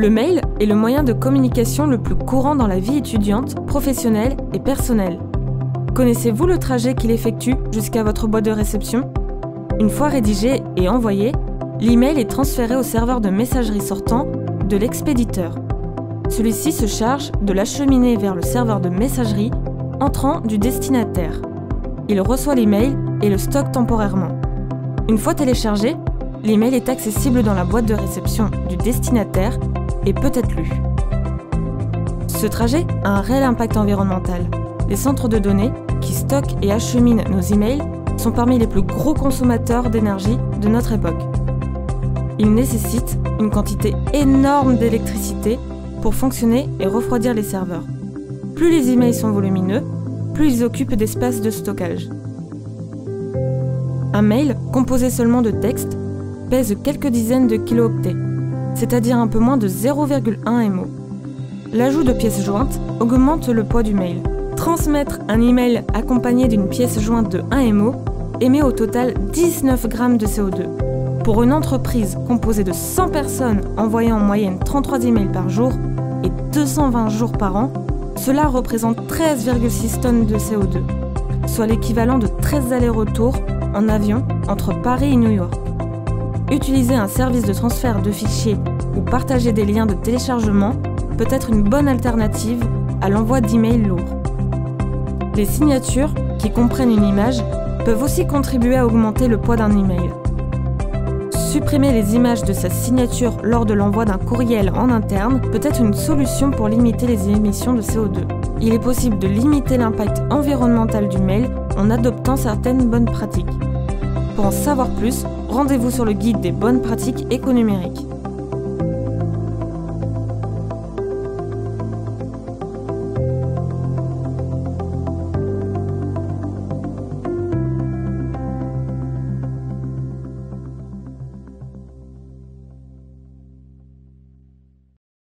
Le mail est le moyen de communication le plus courant dans la vie étudiante, professionnelle et personnelle. Connaissez-vous le trajet qu'il effectue jusqu'à votre boîte de réception? Une fois rédigé et envoyé, l'email est transféré au serveur de messagerie sortant de l'expéditeur. Celui-ci se charge de l'acheminer vers le serveur de messagerie entrant du destinataire. Il reçoit l'email et le stocke temporairement. Une fois téléchargé, l'email est accessible dans la boîte de réception du destinataire et peut être lu. Ce trajet a un réel impact environnemental. Les centres de données, qui stockent et acheminent nos emails, sont parmi les plus gros consommateurs d'énergie de notre époque. Ils nécessitent une quantité énorme d'électricité pour fonctionner et refroidir les serveurs. Plus les emails sont volumineux, plus ils occupent d'espace de stockage. Un mail, composé seulement de texte, pèse quelques dizaines de kilooctets, c'est-à-dire un peu moins de 0,1 MO. L'ajout de pièces jointes augmente le poids du mail. Transmettre un email accompagné d'une pièce jointe de 1 MO émet au total 19 grammes de CO2. Pour une entreprise composée de 100 personnes envoyant en moyenne 33 emails par jour et 220 jours par an, cela représente 13,6 tonnes de CO2, soit l'équivalent de 13 allers-retours en avion entre Paris et New York. Utiliser un service de transfert de fichiers ou partager des liens de téléchargement peut être une bonne alternative à l'envoi d'emails lourds. Les signatures, qui comprennent une image, peuvent aussi contribuer à augmenter le poids d'un email. Supprimer les images de sa signature lors de l'envoi d'un courriel en interne peut être une solution pour limiter les émissions de CO2. Il est possible de limiter l'impact environnemental du mail en adoptant certaines bonnes pratiques. Pour en savoir plus, rendez-vous sur le guide des bonnes pratiques éconumériques.